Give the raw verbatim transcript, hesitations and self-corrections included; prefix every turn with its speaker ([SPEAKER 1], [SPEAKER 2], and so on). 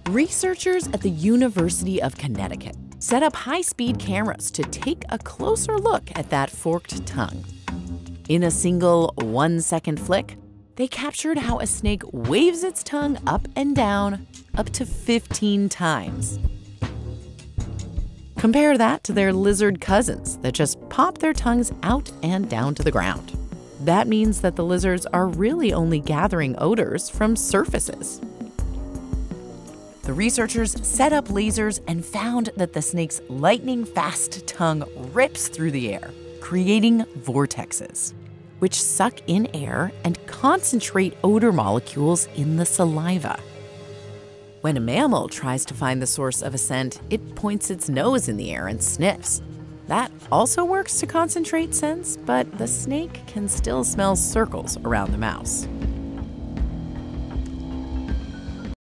[SPEAKER 1] Researchers at the University of Connecticut set up high-speed cameras to take a closer look at that forked tongue. In a single one-second flick, they captured how a snake waves its tongue up and down up to fifteen times. Compare that to their lizard cousins that just pop their tongues out and down to the ground. That means that the lizards are really only gathering odors from surfaces. The researchers set up lasers and found that the snake's lightning-fast tongue rips through the air, creating vortexes, which suck in air and concentrate odor molecules in the saliva. When a mammal tries to find the source of a scent, it points its nose in the air and sniffs. That also works to concentrate scents, but the snake can still smell circles around the mouse.